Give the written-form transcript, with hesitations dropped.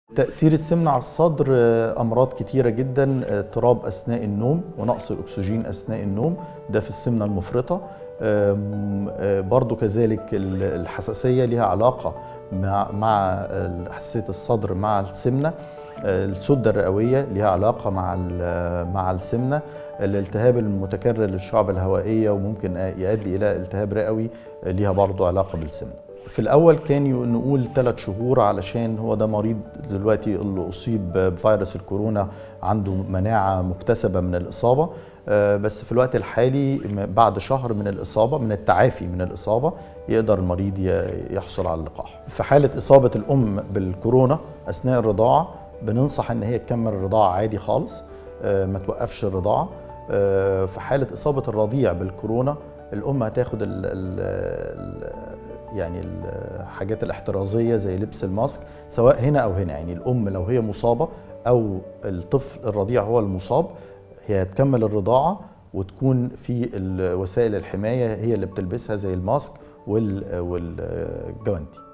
تأثير السمنة على الصدر أمراض كتيرة جدا، اضطراب أثناء النوم ونقص الأكسجين أثناء النوم، ده في السمنة المفرطة. برضو كذلك الحساسية لها علاقة مع حساسية الصدر مع السمنة. السدة الرئوية لها علاقة مع السمنة. الالتهاب المتكرر للشعب الهوائية وممكن يؤدي إلى التهاب رئوي لها برضو علاقة بالسمنة. في الأول كان نقول 3 شهور علشان هو ده مريض دلوقتي اللي أصيب بفيروس الكورونا عنده مناعة مكتسبة من الإصابة، بس في الوقت الحالي بعد شهر من الإصابة من التعافي من الإصابة يقدر المريض يحصل على اللقاح. في حالة إصابة الأم بالكورونا أثناء الرضاعة بننصح إن هي تكمل الرضاعة عادي خالص، ما توقفش الرضاعة. في حالة إصابة الرضيع بالكورونا الأم هتاخد يعني الحاجات الاحترازية زي لبس الماسك سواء هنا أو هنا. يعني الأم لو هي مصابة أو الطفل الرضيع هو المصاب هي هتكمل الرضاعة وتكون في وسائل الحماية هي اللي بتلبسها زي الماسك والجوانتي.